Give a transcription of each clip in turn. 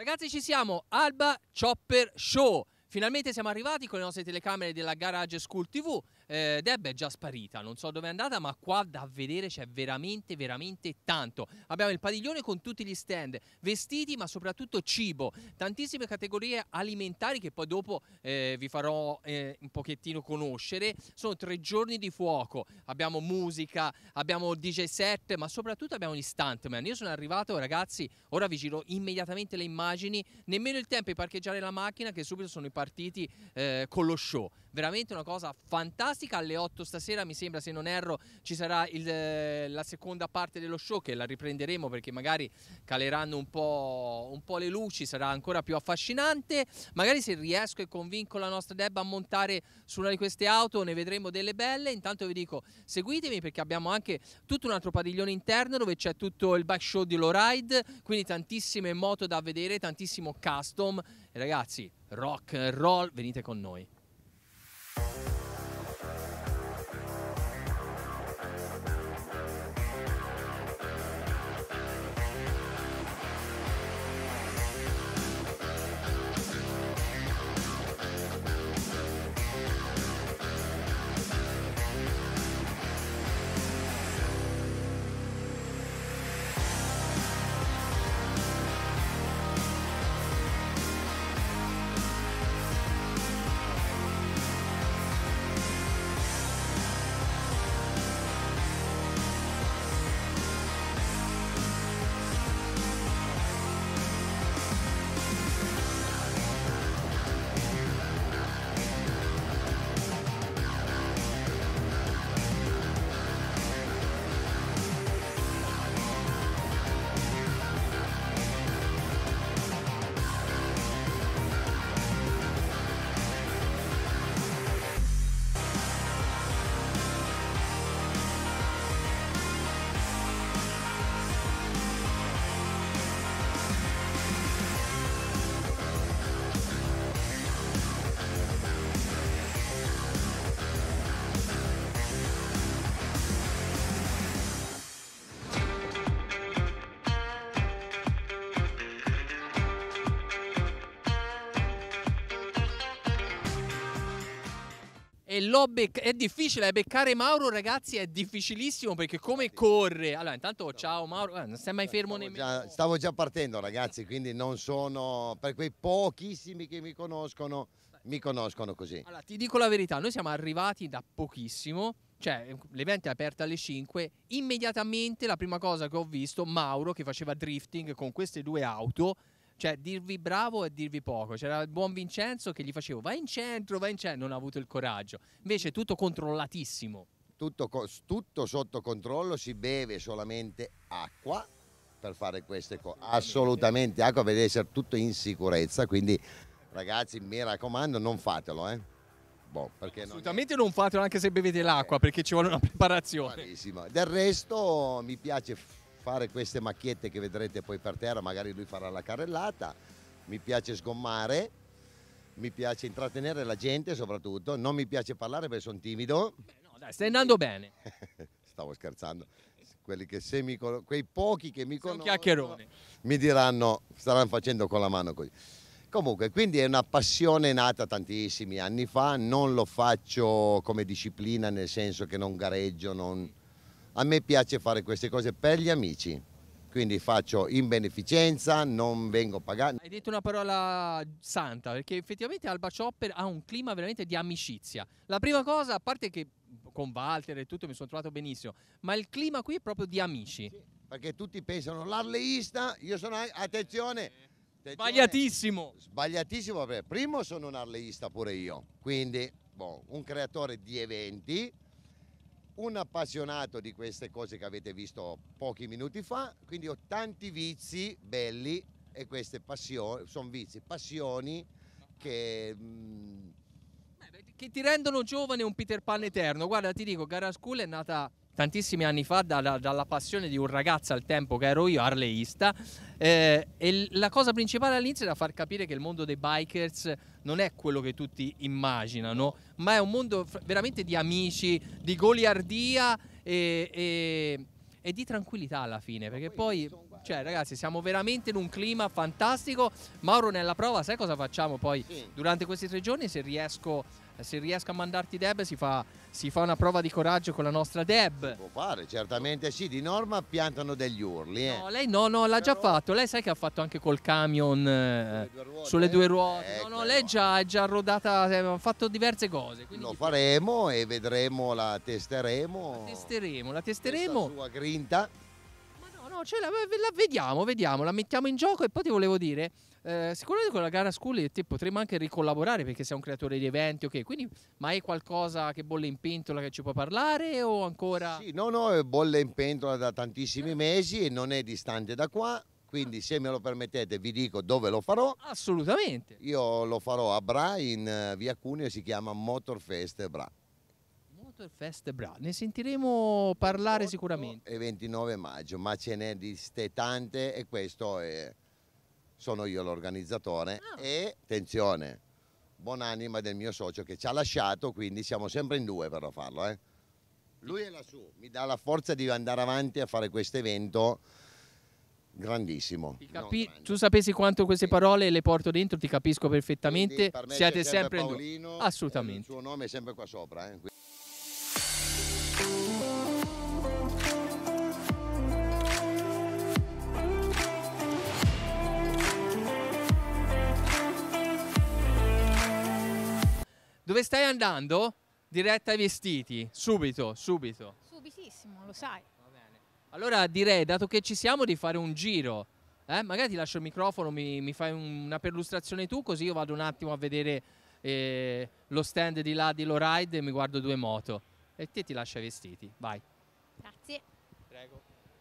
Ragazzi, ci siamo, Alba Chopper Show. Finalmente siamo arrivati con le nostre telecamere della Garage School TV. Deb è già sparita, non so dove è andata, ma qua da vedere c'è veramente tanto. Abbiamo il padiglione con tutti gli stand, vestiti ma soprattutto cibo, tantissime categorie alimentari che poi dopo vi farò un pochettino conoscere. Sono 3 giorni di fuoco, abbiamo musica, abbiamo DJ set, ma soprattutto abbiamo gli stuntman. Io sono arrivato, ragazzi, ora vi giro immediatamente le immagini, nemmeno il tempo di parcheggiare la macchina che subito sono partiti con lo show. Veramente una cosa fantastica. Alle 8 stasera, mi sembra, se non erro, ci sarà la seconda parte dello show, che la riprenderemo perché magari caleranno un po' le luci, sarà ancora più affascinante. Magari se riesco e convinco la nostra Deb a montare su una di queste auto ne vedremo delle belle. Intanto vi dico, seguitemi perché abbiamo anche tutto un altro padiglione interno dove c'è tutto il bike show di Lowride, quindi tantissime moto da vedere, tantissimo custom. E ragazzi, rock and roll, venite con noi. È difficile beccare Mauro, ragazzi, è difficilissimo perché come corre. Allora, intanto ciao Mauro, non stai mai fermo nemmeno. Stavo già partendo, ragazzi, quindi non sono, per quei pochissimi che mi conoscono così. Allora, ti dico la verità, noi siamo arrivati da pochissimo, cioè l'evento è aperto alle 5, immediatamente la prima cosa che ho visto, Mauro che faceva drifting con queste 2 auto. Cioè, dirvi bravo è dirvi poco. C'era il buon Vincenzo che gli facevo vai in centro, non ha avuto il coraggio. Invece tutto controllatissimo. Tutto sotto controllo, si beve solamente acqua per fare queste cose. Assolutamente acqua, deve essere tutto in sicurezza, quindi ragazzi mi raccomando non fatelo, perché assolutamente non fatelo anche se bevete l'acqua, perché ci vuole una preparazione. Bravissimo. Del resto mi piace fare queste macchiette che vedrete poi per terra, magari lui farà la carrellata, mi piace sgommare, mi piace intrattenere la gente soprattutto, non mi piace parlare perché sono timido. No dai, stai andando bene. Stavo scherzando, quei pochi che mi conoscono chiacchierone. Mi diranno, staranno facendo con la mano così. Comunque, quindi è una passione nata tantissimi anni fa, non lo faccio come disciplina, nel senso che non gareggio, a me piace fare queste cose per gli amici, quindi faccio in beneficenza, non vengo pagato. Hai detto una parola santa, perché effettivamente Alba Chopper ha un clima veramente di amicizia. La prima cosa, a parte che con Walter e tutto mi sono trovato benissimo, ma il clima qui è proprio di amici. Sì, perché tutti pensano l'arleista, io sono, attenzione, sbagliatissimo. Sbagliatissimo, perché primo sono un arleista pure io, quindi un creatore di eventi, un appassionato di queste cose che avete visto pochi minuti fa, quindi ho tanti vizi belli e queste passioni, sono vizi, passioni che ti rendono giovane, un Peter Pan eterno. Guarda, ti dico, Garage School è nata tantissimi anni fa dalla passione di un ragazzo al tempo che ero io, arleista, e la cosa principale all'inizio era far capire che il mondo dei bikers non è quello che tutti immaginano, ma è un mondo veramente di amici, di goliardia e di tranquillità alla fine, perché poi Cioè ragazzi, siamo veramente in un clima fantastico. Mauro, nella prova sai cosa facciamo poi? Sì. Durante questi 3 giorni, se riesco a mandarti Deb, si fa una prova di coraggio con la nostra Deb. Può fare, certamente sì, di norma piantano degli urli. No, lei no, l'ha già fatto. Lei sai che ha fatto anche col camion sulle 2 ruote. No, lei è già rodata, ha fatto diverse cose. Lo faremo e vedremo, la testeremo. La testeremo. La sua grinta. Ma no, cioè la vediamo, la mettiamo in gioco. E poi ti volevo dire, sicuramente con la gara School potremmo anche ricollaborare, perché sei un creatore di eventi, ok? Quindi, ma hai qualcosa che bolle in pentola che ci può parlare o ancora? Sì, no, bolle in pentola da tantissimi mesi e non è distante da qua, quindi se me lo permettete vi dico dove lo farò. Assolutamente. Io lo farò a Bra, in via Cuneo, si chiama Motorfest Bra. Motorfest Bra, ne sentiremo parlare sicuramente. E 29 maggio, ma ce n'è di ste tante e questo è... Sono io l'organizzatore e attenzione, buonanima del mio socio che ci ha lasciato, quindi siamo sempre in 2 per farlo. Lui è lassù, mi dà la forza di andare avanti a fare questo evento grandissimo. Tu sapessi quanto queste parole le porto dentro, ti capisco perfettamente. Siete sempre in Paolino, assolutamente. Il suo nome è sempre qua sopra. Dove stai andando? Diretta ai vestiti, subito. Subitissimo, lo sai. Va bene. Allora direi, dato che ci siamo, di fare un giro. Magari ti lascio il microfono, mi fai una perlustrazione tu, così io vado un attimo a vedere lo stand di là di Lowride e mi guardo 2 moto. E te ti lascio i vestiti, vai. Grazie. Prego.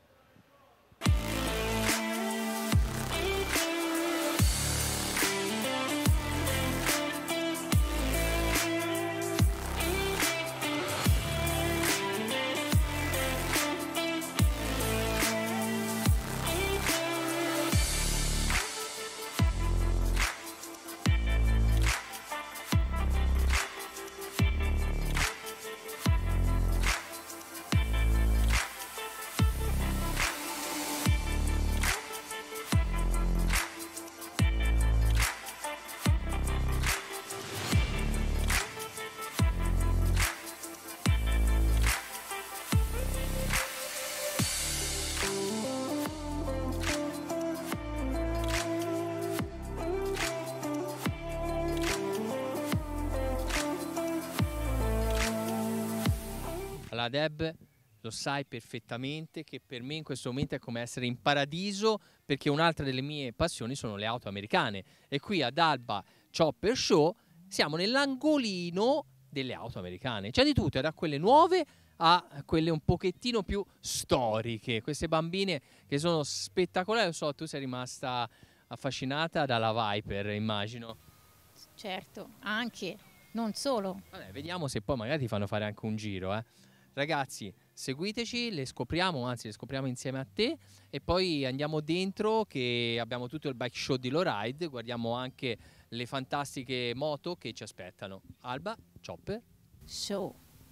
Allora Deb, lo sai perfettamente che per me in questo momento è come essere in paradiso, perché un'altra delle mie passioni sono le auto americane e qui ad Alba Chopper Show siamo nell'angolino delle auto americane. C'è di tutto, da quelle nuove a quelle un pochettino più storiche, queste bambine che sono spettacolari. Lo so, tu sei rimasta affascinata dalla Viper, immagino. Certo, anche, non solo. Vabbè, vediamo se poi magari ti fanno fare anche un giro, Ragazzi, seguiteci, le scopriamo insieme a te e poi andiamo dentro che abbiamo tutto il bike show di Lowride, guardiamo anche le fantastiche moto che ci aspettano. Alba Chopper Show.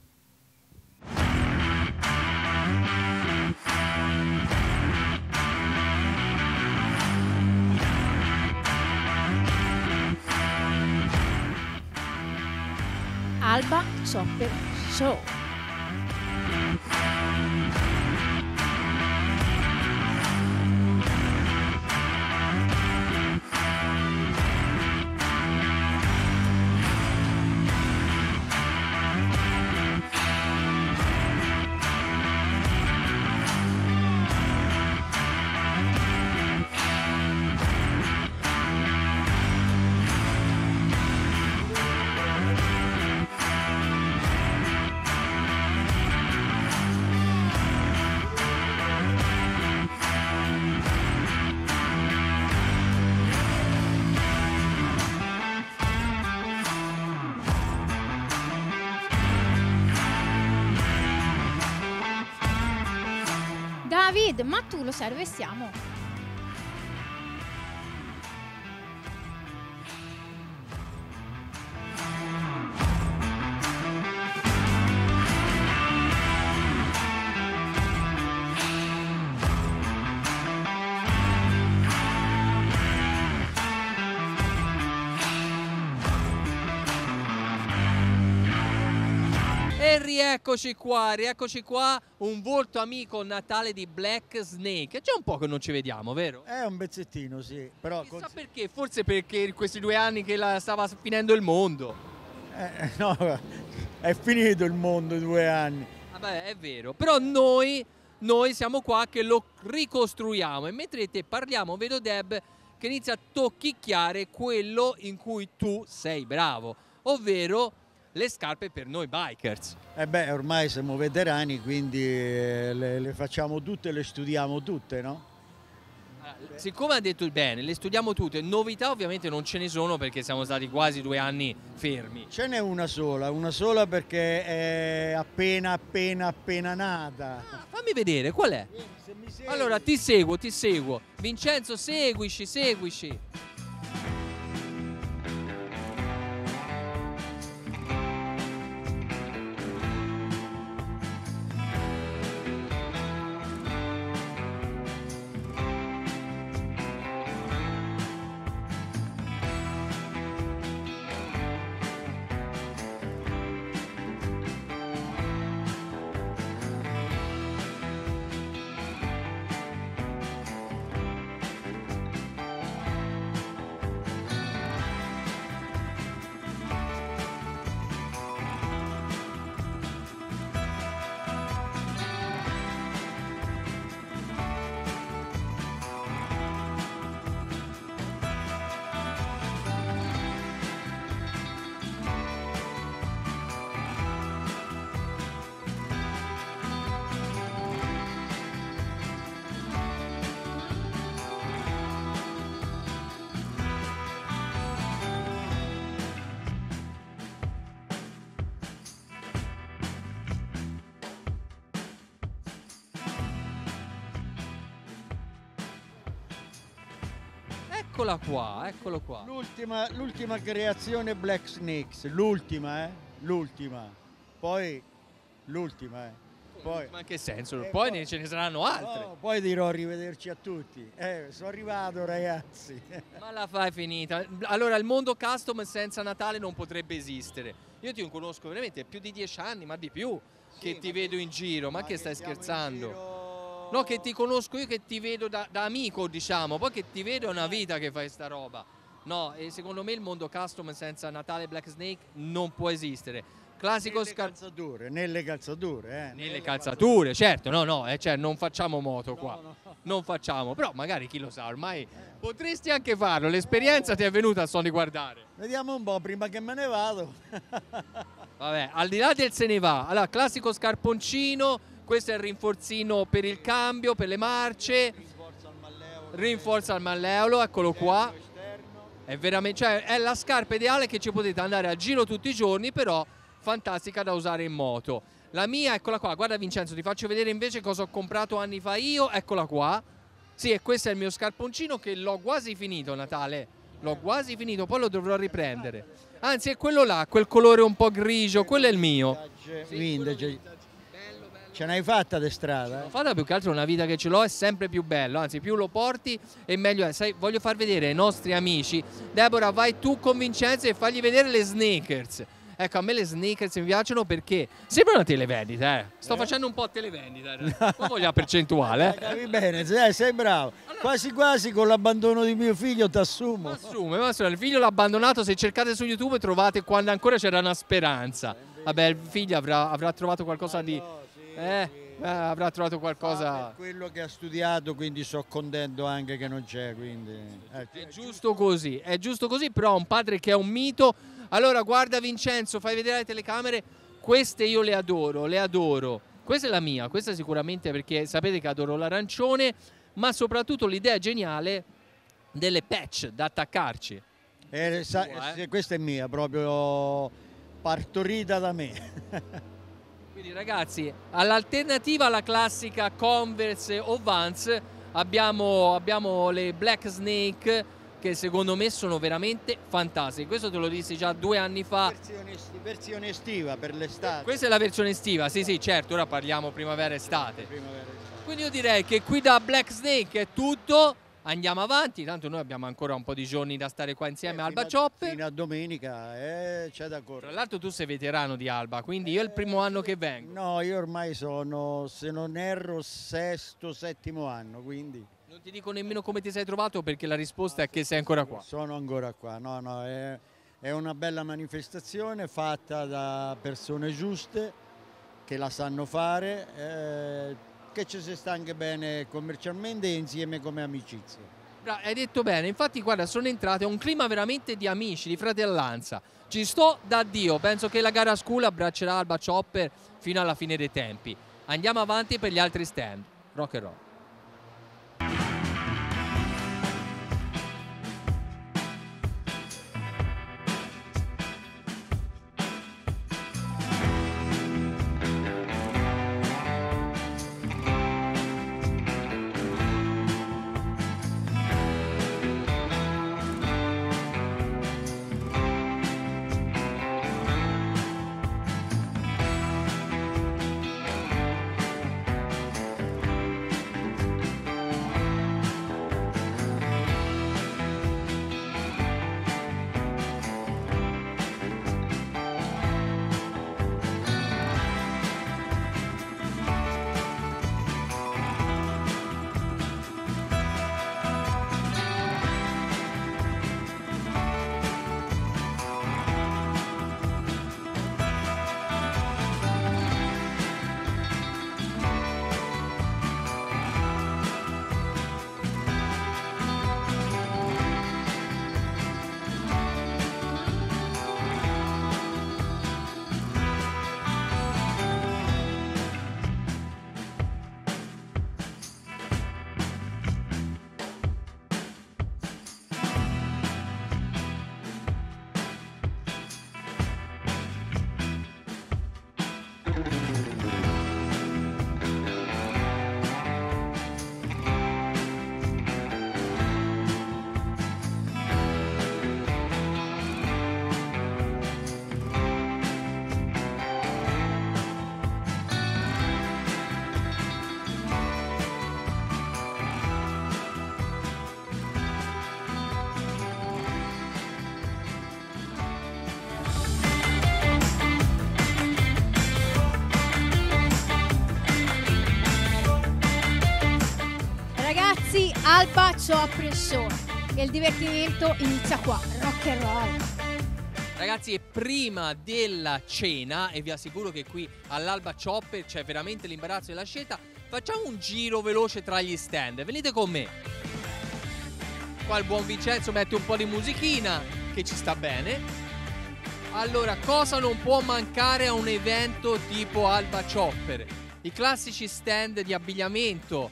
Alba Chopper Show. David, ma tu lo sai dove siamo? E rieccoci qua, un volto amico Natale di Black Snake. È già un po' che non ci vediamo, vero? È un pezzettino, sì. Però Chissà perché, forse perché in questi 2 anni che stava finendo il mondo. no, è finito il mondo 2 anni. Vabbè, è vero, però noi siamo qua che lo ricostruiamo e mentre te parliamo vedo Deb che inizia a tocchicchiare quello in cui tu sei bravo, ovvero le scarpe per noi bikers. Ormai siamo veterani, quindi le facciamo tutte, le studiamo tutte, no? Siccome ha detto bene, le studiamo tutte, novità ovviamente non ce ne sono perché siamo stati quasi 2 anni fermi. Ce n'è una sola perché è appena nata. Fammi vedere, qual è? Se mi segui. Allora ti seguo. Vincenzo, seguici. Eccolo qua. L'ultima creazione Black Snakes, l'ultima. Poi l'ultima, Poi, Ma in che senso? Poi ce ne saranno altre. no, poi dirò arrivederci a tutti. Sono arrivato, ragazzi. Ma la fai finita. Allora il mondo custom senza Natale non potrebbe esistere. Io ti conosco veramente più di 10 anni, ma di più, che ti vedo in giro. Ma che stai scherzando? No, che ti conosco io, che ti vedo da amico, diciamo. Poi che ti vedo è una vita che fai sta roba. No, e secondo me il mondo custom senza Natale Black Snake non può esistere. Classico nelle calzature. Nelle calzature, certo, cioè non facciamo moto qua. Non facciamo, però magari chi lo sa, ormai potresti anche farlo. L'esperienza ti è venuta, sto di guardare. Vediamo un po' prima che me ne vado. Vabbè, al di là del se ne va. Allora, classico scarponcino. Questo è il rinforzino per il cambio, per le marce. Rinforza il malleolo, eccolo qua. È veramente, cioè, è la scarpa ideale che ci potete andare a giro tutti i giorni, però fantastica da usare in moto. La mia, eccola qua, guarda Vincenzo, ti faccio vedere invece cosa ho comprato anni fa io, eccola qua. Sì, e questo è il mio scarponcino che l'ho quasi finito, Natale. L'ho quasi finito, poi lo dovrò riprendere. Anzi, è quello là, quel colore un po' grigio, quello è il mio. Ce n'hai fatta di strada? L'ho fatta più che altro, una vita che ce l'ho è sempre più bello, anzi più lo porti e meglio è. Sai, voglio far vedere ai nostri amici. Deborah, vai tu con Vincenzo e fagli vedere le sneakers. Ecco, a me le sneakers mi piacciono perché sembra una televendita, Sto facendo un po' televendita, non voglio la percentuale, Capi bene, sei bravo. Quasi quasi con l'abbandono di mio figlio ti assumo. Ma il figlio l'ha abbandonato, se cercate su YouTube trovate quando ancora c'era una speranza. Vabbè, il figlio avrà trovato qualcosa di... avrà trovato qualcosa. Per quello che ha studiato, quindi sto contento anche che non c'è, quindi è giusto così, però un padre che è un mito. Allora guarda Vincenzo, fai vedere alle telecamere, queste io le adoro. Questa è la mia, questa sicuramente perché sapete che adoro l'arancione, ma soprattutto l'idea geniale delle patch da attaccarci. Questa è mia, proprio partorita da me. Quindi ragazzi, all'alternativa alla classica Converse o Vans abbiamo le Black Snake che secondo me sono veramente fantastiche. Questo te lo dissi già 2 anni fa. Versione estiva per l'estate. Questa è la versione estiva, sì certo, ora parliamo primavera-estate. Quindi io direi che qui da Black Snake è tutto. andiamo avanti, tanto noi abbiamo ancora un po' di giorni da stare qua insieme a Alba fino Chopper. a domenica c'è da Tra correre. l'altro tu sei veterano di Alba, quindi io è il primo anno che vengo. No, io ormai sono, se non erro, sesto, settimo anno, quindi Non ti dico nemmeno come ti sei trovato perché la risposta è che sei ancora qua. sono ancora qua. No, no, è una bella manifestazione fatta da persone giuste che la sanno fare, che ci si sta anche bene commercialmente e insieme come amicizia. Hai detto bene, infatti guarda, sono entrato, è un clima veramente di amici, di fratellanza. Ci sto da Dio, penso che la gara school abbraccerà Alba Chopper fino alla fine dei tempi. Andiamo avanti per gli altri stand. Rock and roll. Alba Chopper Show e il divertimento inizia qua, rock and roll. Ragazzi, è prima della cena e vi assicuro che qui all'Alba Chopper c'è veramente l'imbarazzo della scelta. Facciamo un giro veloce tra gli stand, venite con me. Qua il buon Vincenzo mette un po' di musichina che ci sta bene. Allora, cosa non può mancare a un evento tipo Alba Chopper? I classici stand di abbigliamento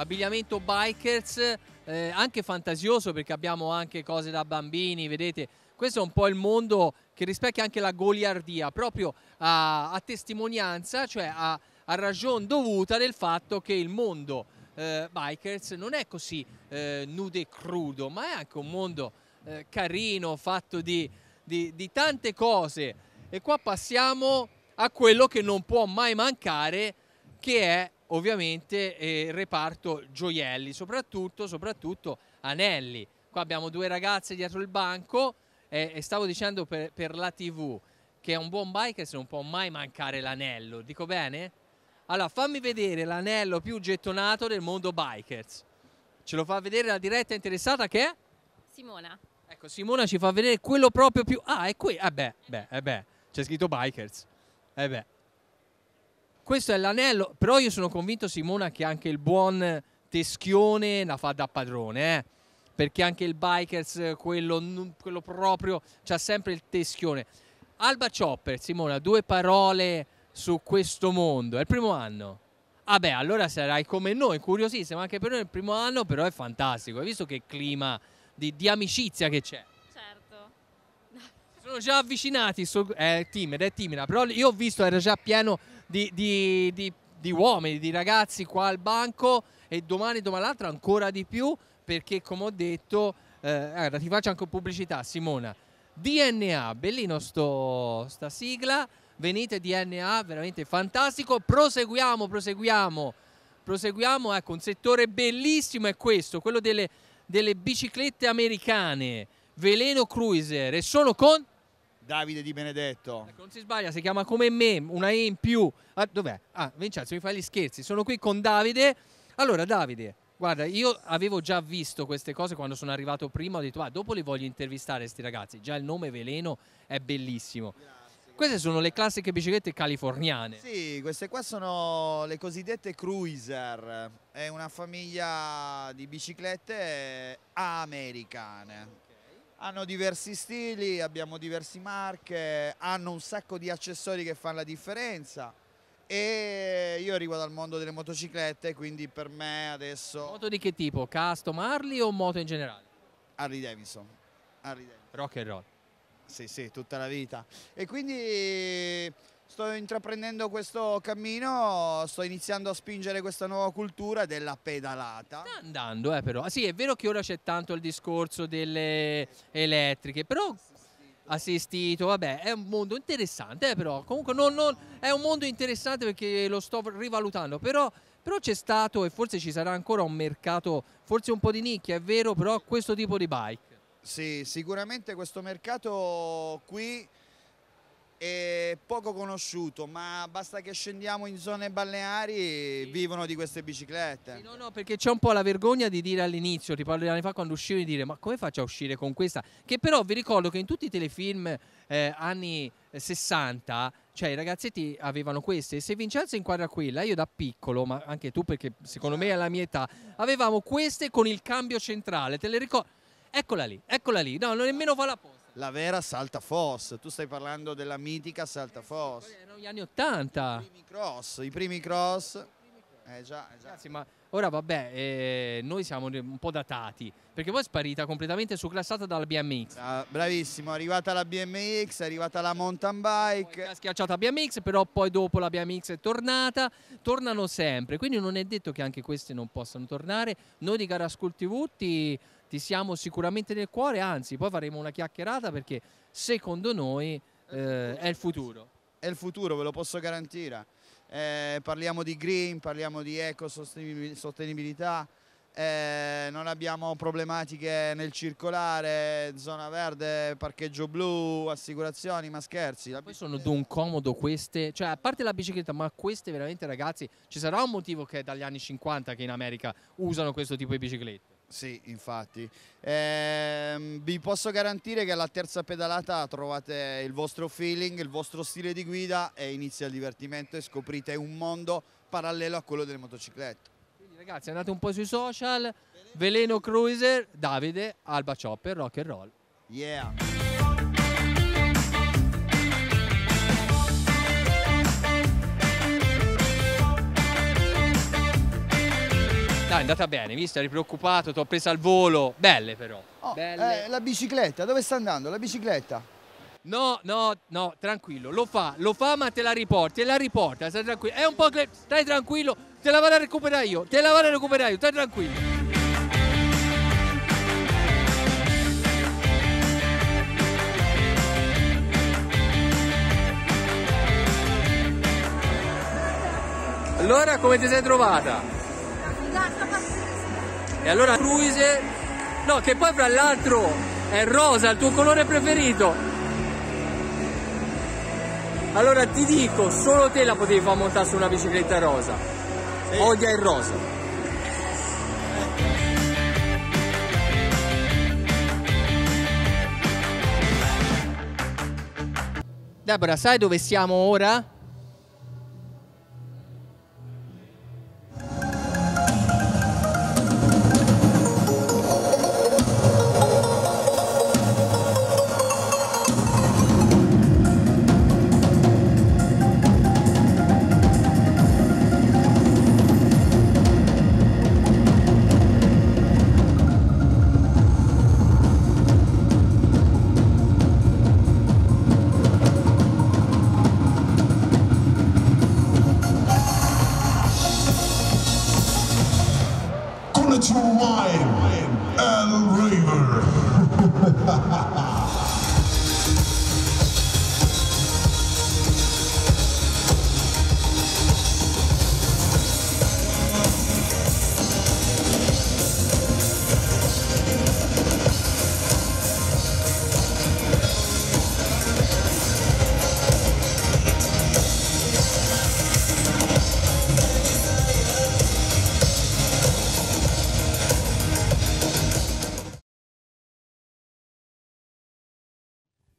bikers, anche fantasioso perché abbiamo anche cose da bambini, vedete? Questo è un po' il mondo che rispecchia anche la goliardia, proprio a testimonianza, cioè a ragion dovuta del fatto che il mondo bikers non è così nudo e crudo, ma è anche un mondo carino, fatto di tante cose. E qua passiamo a quello che non può mai mancare, che è ovviamente il reparto gioielli, soprattutto anelli. Qua abbiamo due ragazze dietro il banco e stavo dicendo per la TV che è un buon biker non può mai mancare l'anello, dico bene? Allora fammi vedere l'anello più gettonato del mondo bikers. Ce lo fa vedere la diretta interessata che è? Simona. Ecco, Simona ci fa vedere quello proprio più... Ah, è qui. C'è scritto bikers. Questo è l'anello, però io sono convinto, Simona, che anche il buon teschione la fa da padrone, perché anche il bikers, quello proprio, c'ha sempre il teschione. Alba Chopper, Simona, due parole su questo mondo. È il primo anno? Ah beh, allora sarai come noi, curiosissimo, anche per noi è il primo anno, però è fantastico. Hai visto che clima di amicizia che c'è? Certo. Si sono già avvicinati, è timida, però io ho visto, era già pieno di uomini, di ragazzi qua al banco e domani l'altro ancora di più, perché come ho detto, guarda, ti faccio anche pubblicità, Simona. DNA, bellino sta sigla, venite DNA, veramente fantastico, proseguiamo, ecco, un settore bellissimo è questo, quello delle biciclette americane, Veleno Cruiser, e sono con... Davide Di Benedetto. Ecco, non si sbaglia, si chiama come me, una E in più. Ah, dov'è? Ah, Vincenzo, mi fai gli scherzi. Sono qui con Davide. Allora, Davide, guarda, io avevo già visto queste cose quando sono arrivato prima. Ho detto, dopo li voglio intervistare sti ragazzi. Già il nome Veleno è bellissimo. Queste sono le classiche biciclette californiane. Sì, queste qua sono le cosiddette Cruiser, è una famiglia di biciclette americane. Hanno diversi stili, abbiamo diverse marche, hanno un sacco di accessori che fanno la differenza e io arrivo dal mondo delle motociclette, quindi per me adesso... Moto di che tipo? Custom Harley o moto in generale? Harley Davidson. Harley Davidson. Rock and roll. Sì, sì, tutta la vita. E quindi sto intraprendendo questo cammino, sto iniziando a spingere questa nuova cultura della pedalata. Sta andando, però. Ah, sì, è vero che ora c'è tanto il discorso delle elettriche, però assistito, vabbè, è un mondo interessante, però. Comunque è un mondo interessante perché lo sto rivalutando, però c'è stato e forse ci sarà ancora un mercato, forse un po' di nicchia, è vero, però questo tipo di bike. Sì, sicuramente questo mercato qui è poco conosciuto, ma basta che scendiamo in zone balneari, vivono di queste biciclette. Sì, no, perché c'è un po' la vergogna di dire all'inizio, tipo anni fa quando uscivo, di dire ma come faccio a uscire con questa? Che però vi ricordo che in tutti i telefilm anni 60, cioè i ragazzetti avevano queste, e se Vincenzo inquadra quella, io da piccolo, ma anche tu perché secondo me è alla mia età, avevamo queste con il cambio centrale, te le ricordi? Eccola lì, no, non nemmeno fa la posta. La vera Salta Foss, tu stai parlando della mitica Salta Foss. Erano gli anni 80. I primi cross. Già. Ragazzi, ma ora vabbè, noi siamo un po' datati, perché poi è sparita completamente surclassata dalla BMX. Bravissimo, è arrivata la BMX, è arrivata la mountain bike. Poi ha schiacciato la BMX, però poi dopo la BMX è tornata, tornano sempre, quindi non è detto che anche queste non possano tornare. Noi di Gara School TV ti siamo sicuramente nel cuore, anzi poi faremo una chiacchierata perché secondo noi è il futuro. È il futuro, ve lo posso garantire. Parliamo di green, parliamo di ecosostenibilità, non abbiamo problematiche nel circolare, zona verde, parcheggio blu, assicurazioni, ma scherzi. Poi sono d'un comodo queste, cioè a parte la bicicletta, ma queste veramente ragazzi, ci sarà un motivo che è dagli anni 50 che in America usano questo tipo di biciclette. Sì, infatti. Vi posso garantire che alla terza pedalata trovate il vostro feeling, il vostro stile di guida e inizia il divertimento e scoprite un mondo parallelo a quello delle motociclette. Quindi ragazzi andate un po' sui social, Veleno Cruiser, Davide, Alba Chopper, rock and roll. Yeah! Dai, è andata bene, visto? Eri preoccupato, ti ho preso al volo. Belle però. Oh, Belle. la bicicletta, dove sta andando la bicicletta? No, tranquillo, lo fa ma te la riporta, stai tranquillo. È un po' che... Stai tranquillo, te la vado a recuperare io, stai tranquillo. Allora, come ti sei trovata? E allora Cruiser, no, che poi fra l'altro è rosa, il tuo colore preferito. Allora ti dico, solo te la potevi far montare su una bicicletta rosa. Sì. Odia il rosa. Deborah, sai dove siamo ora? To ride El Raver.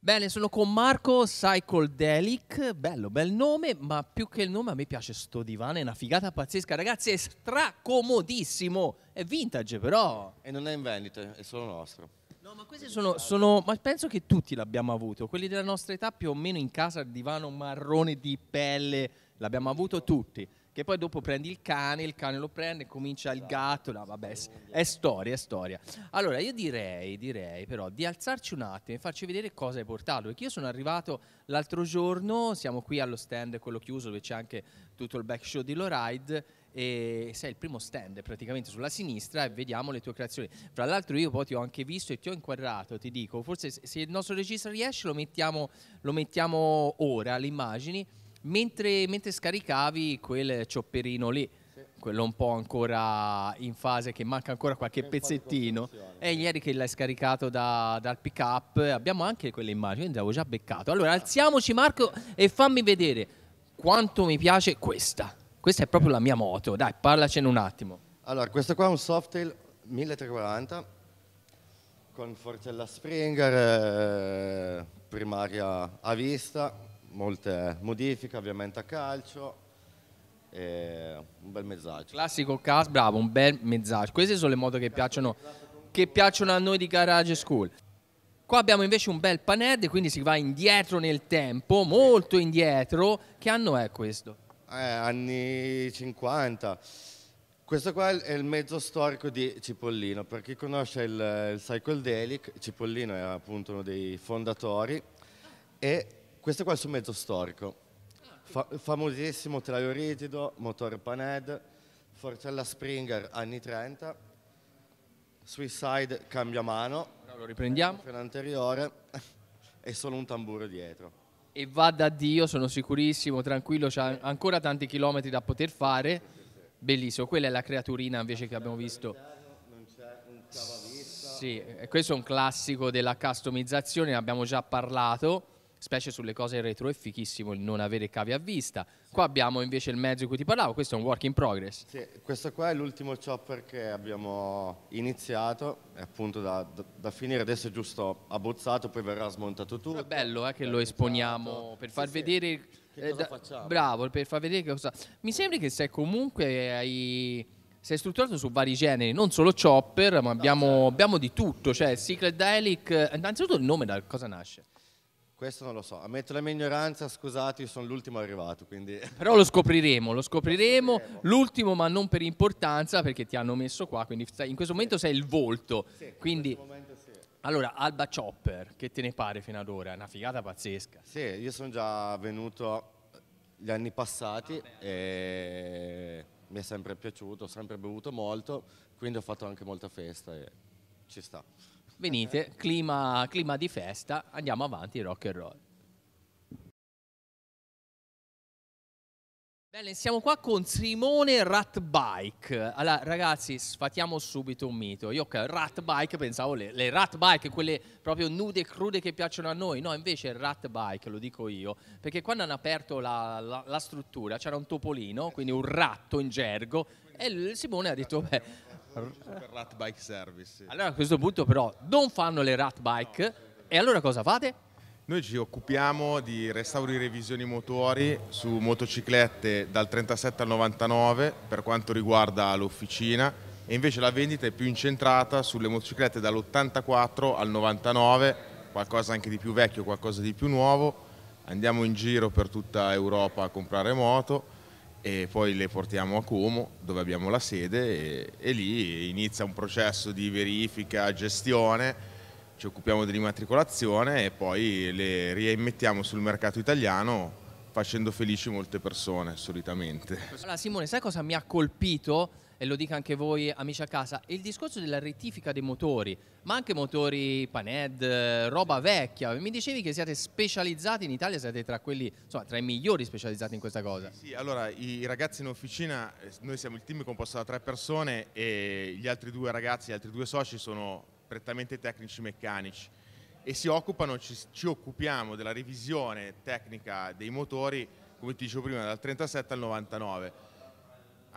Bene, sono con Marco, Psychodelic, bello, bel nome, ma più che il nome a me piace sto divano, è una figata pazzesca, ragazzi, è stracomodissimo, è vintage però. E non è in vendita, è solo nostro. No, ma questi ma penso che tutti l'abbiamo avuto, quelli della nostra età più o meno in casa, il divano marrone di pelle, l'abbiamo avuto tutti. Che poi dopo prendi il cane lo prende, comincia il gatto, no, vabbè, è storia, è storia. Allora io direi però di alzarci un attimo e farci vedere cosa hai portato, perché io sono arrivato l'altro giorno, siamo qui allo stand, quello chiuso, dove c'è anche tutto il back show di Lowride, e sei il primo stand praticamente sulla sinistra e vediamo le tue creazioni. Fra l'altro io poi ti ho anche visto e ti ho inquadrato, ti dico, forse se il nostro regista riesce lo mettiamo ora, le immagini, mentre scaricavi quel chopperino lì, sì, quello un po' ancora in fase, che manca ancora qualche pezzettino, e ieri che l'hai scaricato dal pick up abbiamo anche quelle immagini, quindi l'avevo già beccato. Allora alziamoci Marco e fammi vedere quanto mi piace questa è proprio la mia moto, dai, parlacene un attimo. Allora, questo qua è un Softail 1340 con forcella Springer, primaria a vista, molte modifiche, ovviamente a calcio, e un bel mezzaggio. Classico cast, bravo, un bel mezzaggio. Queste sono le moto che piacciono a noi di Garage School. Qua abbiamo invece un bel Paned, quindi si va indietro nel tempo, molto indietro. Che anno è questo? Anni 50. Questo qua è il mezzo storico di Cipollino. Per chi conosce il Psychodelic, Cipollino è appunto uno dei fondatori, e questo qua è il suo mezzo storico. Famosissimo telaio rigido, motore Paned, forcella Springer anni 30, Suicide cambia mano, lo riprendiamo, freno anteriore e solo un tamburo dietro. E va da Dio, sono sicurissimo, tranquillo, c'ha ancora tanti chilometri da poter fare. Bellissimo, quella è la creaturina invece che abbiamo visto. Non c'è un cavavista. Sì, questo è un classico della customizzazione, ne abbiamo già parlato, specie sulle cose retro, è fichissimo il non avere cavi a vista. Qua abbiamo invece il mezzo di cui ti parlavo, questo è un work in progress. Sì, questo qua è l'ultimo chopper che abbiamo iniziato, è appunto da finire, adesso è giusto abbozzato, poi verrà smontato tutto. È bello che lo esponiamo per far vedere che cosa facciamo. Bravo, per far vedere che cosa. Mi sembra che sei strutturato su vari generi, non solo chopper, ma abbiamo di tutto, cioè Psychodelic. Innanzitutto il nome da cosa nasce? Questo non lo so, ammetto la mia ignoranza, scusate, io sono l'ultimo arrivato, quindi... Però lo scopriremo, l'ultimo ma non per importanza, perché ti hanno messo qua, quindi in questo momento sei il volto. Sì, quindi... in questo momento sì. Allora, Alba Chopper, che te ne pare fino ad ora? È una figata pazzesca. Sì, io sono già venuto gli anni passati e mi è sempre piaciuto, ho sempre bevuto molto, quindi ho fatto anche molta festa e ci sta. Venite, clima di festa, andiamo avanti, rock and roll. Bene, siamo qua con Simone Rat Bike. Allora, ragazzi, sfatiamo subito un mito. Io Rat Bike pensavo le Rat Bike, quelle proprio nude e crude che piacciono a noi. No, invece Rat Bike, lo dico io, perché quando hanno aperto la struttura c'era un topolino, quindi un ratto in gergo, e Simone ha detto, beh... Per Rat Bike Service. Sì. Allora a questo punto però non fanno le Rat Bike, e allora cosa fate? Noi ci occupiamo di restauri e revisioni motori su motociclette dal 37 al 99 per quanto riguarda l'officina, e invece la vendita è più incentrata sulle motociclette dall'84 al 99, qualcosa anche di più vecchio, qualcosa di più nuovo. Andiamo in giro per tutta Europa a comprare moto e poi le portiamo a Como, dove abbiamo la sede, e lì inizia un processo di verifica, gestione, ci occupiamo dell'immatricolazione e poi le rimettiamo sul mercato italiano, facendo felici molte persone solitamente. Allora Simone, sai cosa mi ha colpito? E lo dico anche voi amici a casa, il discorso della rettifica dei motori, ma anche motori Paned, roba vecchia. Mi dicevi che siete specializzati in Italia, siete tra quelli, insomma, tra i migliori specializzati in questa cosa. Sì, allora i ragazzi in officina, noi siamo il team composto da 3 persone e gli altri 2 ragazzi, gli altri 2 soci sono prettamente tecnici meccanici e ci occupiamo della revisione tecnica dei motori, come ti dicevo prima, dal 37 al 99.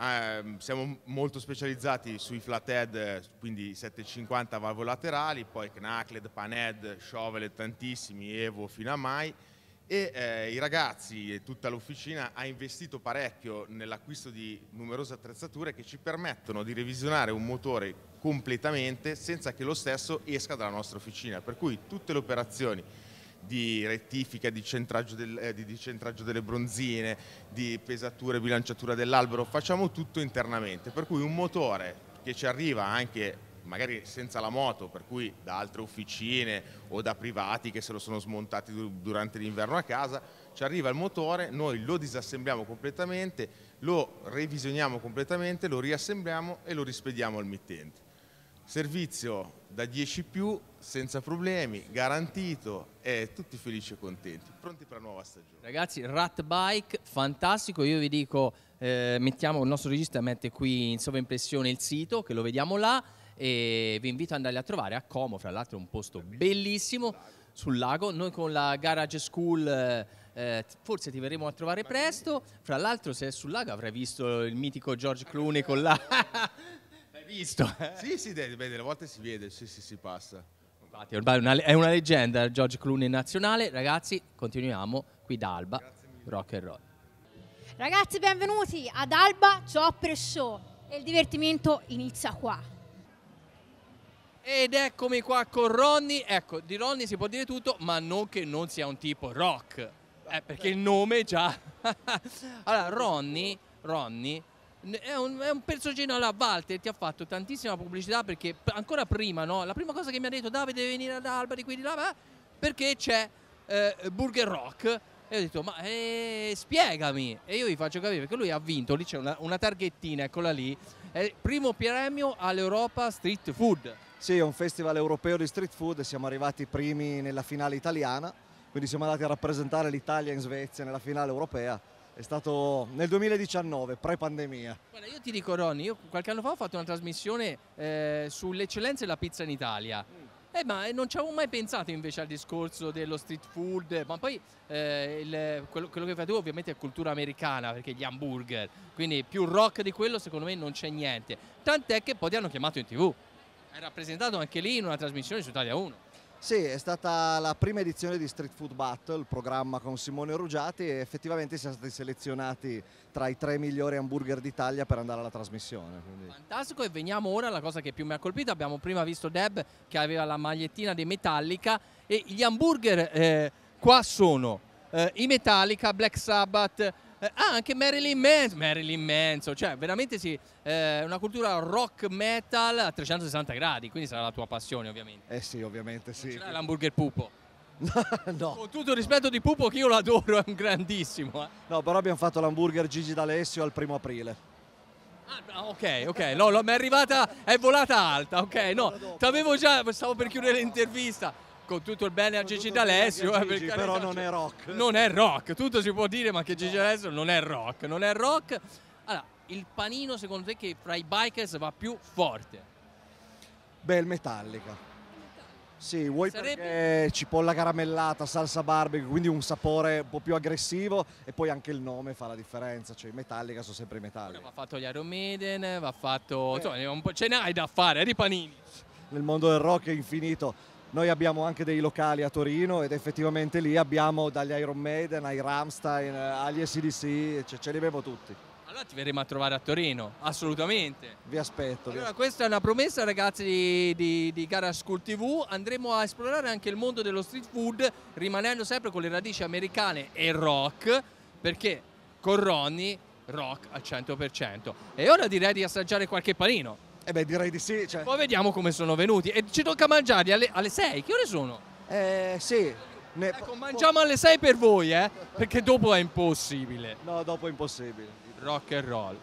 Siamo molto specializzati sui flathead, quindi 750 valvole laterali, poi knuckled, panhead, shovelhead tantissimi, Evo fino a mai. E i ragazzi e tutta l'officina ha investito parecchio nell'acquisto di numerose attrezzature che ci permettono di revisionare un motore completamente senza che lo stesso esca dalla nostra officina, per cui tutte le operazioni di rettifica, di centraggio delle bronzine, di pesatura e bilanciatura dell'albero, facciamo tutto internamente, per cui un motore che ci arriva anche magari senza la moto, per cui da altre officine o da privati che se lo sono smontati durante l'inverno a casa, ci arriva il motore, noi lo disassembliamo completamente, lo revisioniamo completamente, lo riassembliamo e lo rispediamo al mittente. Servizio da 10+, senza problemi, garantito, e tutti felici e contenti, pronti per la nuova stagione. Ragazzi, Rat Bike, fantastico, io vi dico, mettiamo, il nostro regista mette qui in sovraimpressione il sito, che lo vediamo là, e vi invito ad andare a trovare a Como, fra l'altro è un posto bellissimo sul lago. Noi con la Garage School forse ti verremo a trovare presto, fra l'altro se è sul lago avrai visto il mitico George Clooney con la... L'hai visto? Sì, delle volte si vede, sì, si passa. Infatti ormai è una leggenda George Clooney nazionale. Ragazzi, continuiamo qui da Alba, rock and roll. Ragazzi, benvenuti ad Alba Chopper Show e il divertimento inizia qua. Ed eccomi qua con Ronny. Ecco, di Ronny si può dire tutto, ma non che non sia un tipo rock, perché il nome già... Allora, Ronny è un personaggio. Alla Walter ti ha fatto tantissima pubblicità, perché ancora prima, no? La prima cosa che mi ha detto: Davide, devi venire ad Alba, di qui di là, perché c'è Burger Rock. E ho detto: ma spiegami. E io vi faccio capire, perché lui ha vinto, lì c'è una targhettina, eccola lì, è primo premio all'Europa Street Food. Sì, è un festival europeo di street food e siamo arrivati primi nella finale italiana, quindi siamo andati a rappresentare l'Italia in Svezia nella finale europea. È stato nel 2019, pre-pandemia. Guarda, io ti dico, Ronny, io qualche anno fa ho fatto una trasmissione sull'eccellenza della pizza in Italia. Ma non ci avevo mai pensato invece al discorso dello street food, ma poi quello che fai tu ovviamente è cultura americana, perché gli hamburger, quindi più rock di quello secondo me non c'è niente. Tant'è che poi ti hanno chiamato in TV. Hai rappresentato anche lì in una trasmissione su Italia 1. Sì, è stata la prima edizione di Street Food Battle, il programma con Simone Rugiati, e effettivamente siamo stati selezionati tra i 3 migliori hamburger d'Italia per andare alla trasmissione. Quindi... Fantastico, e veniamo ora alla cosa che più mi ha colpito. Abbiamo prima visto Deb che aveva la magliettina di Metallica, e gli hamburger qua sono i Metallica, Black Sabbath, anche Marilyn Manson, cioè veramente sì, una cultura rock metal a 360 gradi, quindi sarà la tua passione ovviamente. Sì, ovviamente sì. Non ce l'hai l'hamburger Pupo? No. Con tutto il rispetto di Pupo, che io lo adoro, è un grandissimo. No, però abbiamo fatto l'hamburger Gigi D'Alessio al 1° aprile. Ok, no, mi è arrivata, è volata alta, ok, no, t'avevo già, stavo per chiudere l'intervista. Con tutto il bene a Gigi D'Alessio, però non è rock. Non è rock, tutto si può dire, ma che Gigi D'Alessio non è rock, non è rock. Allora, il panino secondo te che fra i bikers va più forte? Beh, il Metallica. Sì, vuoi perché cipolla caramellata, salsa barbecue, quindi un sapore un po' più aggressivo, e poi anche il nome fa la differenza, cioè i Metallica sono sempre i Metallica. Va fatto gli Iron Maiden, va fatto, insomma, ce ne hai da fare, di panini. Nel mondo del rock è infinito. Noi abbiamo anche dei locali a Torino, ed effettivamente lì abbiamo dagli Iron Maiden ai Rammstein, agli AC/DC, ce li avevo tutti. Allora ti verremo a trovare a Torino, assolutamente. Vi aspetto. Allora, questa è una promessa, ragazzi di Garage School TV. Andremo a esplorare anche il mondo dello street food, rimanendo sempre con le radici americane e rock, perché con Ronny rock al 100%. E ora direi di assaggiare qualche panino. Beh, direi di sì. Cioè. Poi vediamo come sono venuti. E ci tocca mangiarli alle 6. Che ore sono? Sì. Ecco, mangiamo alle 6 per voi, perché dopo è impossibile. No, dopo è impossibile. Rock and roll.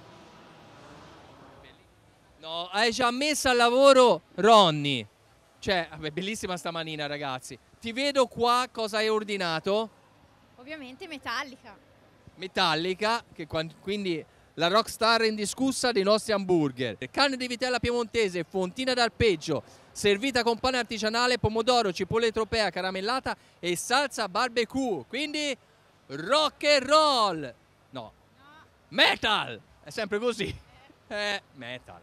No, hai già messo al lavoro Ronny. Cioè, vabbè, bellissima sta manina, ragazzi. Ti vedo qua, cosa hai ordinato? Ovviamente Metallica. Metallica, che quindi la rockstar indiscussa dei nostri hamburger. Carne di vitella piemontese, fontina d'alpeggio, servita con pane artigianale, pomodoro, cipolla etropea caramellata e salsa barbecue. Quindi rock and roll. No. Metal! È sempre così. Metal.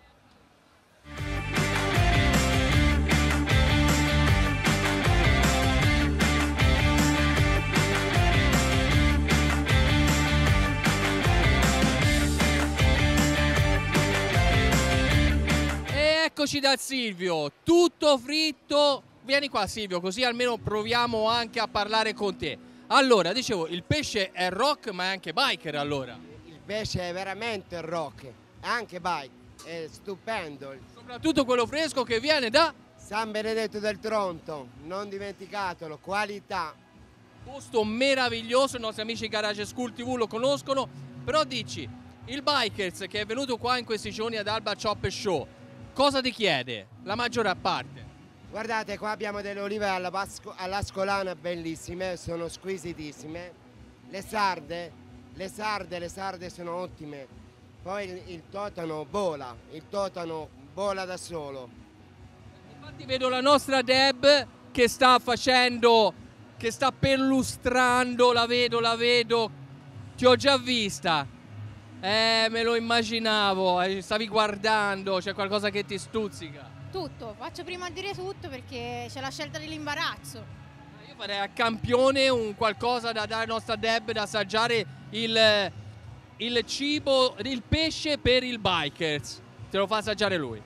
E eccoci da Silvio, tutto fritto. Vieni qua Silvio, così almeno proviamo anche a parlare con te. Allora, dicevo, il pesce è rock ma è anche biker allora. Il pesce è veramente rock, è anche bike, è stupendo. Soprattutto quello fresco che viene da San Benedetto del Tronto, non dimenticatelo, qualità. Posto meraviglioso, i nostri amici Garage School TV lo conoscono, però dici, il Bikers che è venuto qua in questi giorni ad Alba Chopper Show, cosa ti chiede? La maggior parte. Guardate, qua abbiamo delle olive all'ascolana bellissime, sono squisitissime. Le sarde sono ottime. Poi il totano vola da solo. Infatti vedo la nostra Deb che sta facendo, che sta perlustrando, la vedo, ti ho già vista. Me lo immaginavo, stavi guardando, c'è qualcosa che ti stuzzica. Tutto, faccio prima a dire tutto perché c'è la scelta dell'imbarazzo. Io farei a campione un qualcosa da dare alla nostra Deb, da assaggiare il cibo, il pesce per il Bikers. Te lo fa assaggiare lui.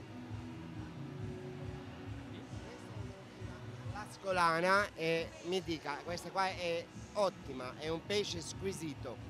L'ascolana è mitica, questa qua è ottima, è un pesce squisito.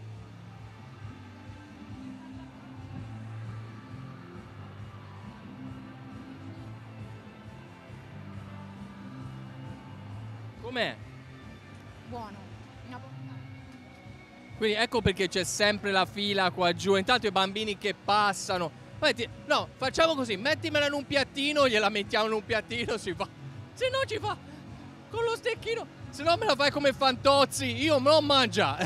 Com'è? Buono. Una boccata. Quindi ecco perché c'è sempre la fila qua giù, intanto i bambini che passano. No, facciamo così, mettimela in un piattino, gliela mettiamo in un piattino, si fa. Se no ci fa con lo stecchino, se no me la fai come Fantozzi, io me lo mangia.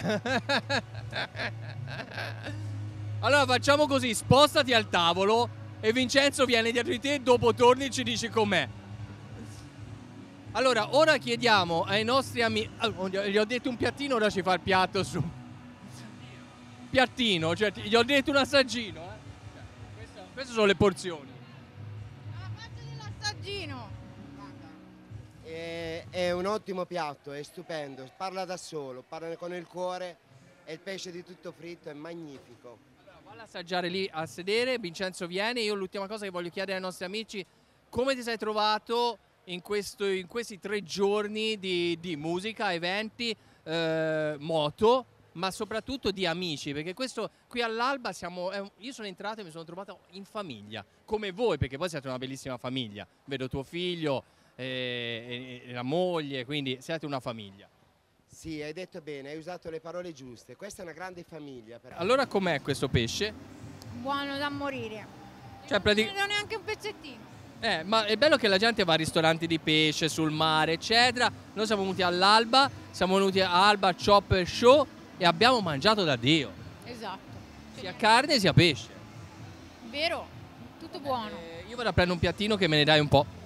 Allora facciamo così, spostati al tavolo e Vincenzo viene dietro di te, dopo torni e ci dici com'è. Allora, ora chiediamo ai nostri amici, gli ho detto un piattino, ora ci fa il piatto su. Piattino, cioè gli ho detto un assaggino. Queste sono le porzioni. La faccia dell'assaggino. È un ottimo piatto, è stupendo, parla da solo, parla con il cuore e il pesce di tutto fritto è magnifico. Allora, valla assaggiare lì a sedere, Vincenzo viene. Io l'ultima cosa che voglio chiedere ai nostri amici, come ti sei trovato in questi 3 giorni di musica, eventi, moto, ma soprattutto di amici, perché questo qui all'Alba io sono entrato e mi sono trovato in famiglia, come voi, perché poi siete una bellissima famiglia, vedo tuo figlio e la moglie, quindi siete una famiglia. Sì, hai detto bene, hai usato le parole giuste, questa è una grande famiglia. Allora com'è questo pesce? Buono da morire. Cioè, non vedo neanche un pezzettino. Ma è bello che la gente va a ristoranti di pesce, sul mare, eccetera. Noi siamo venuti all'Alba, siamo venuti a Alba Chopper Show e abbiamo mangiato da Dio. Esatto. Sia carne sia pesce. Vero? Tutto buono. Io vado a prendere un piattino che me ne dai un po'.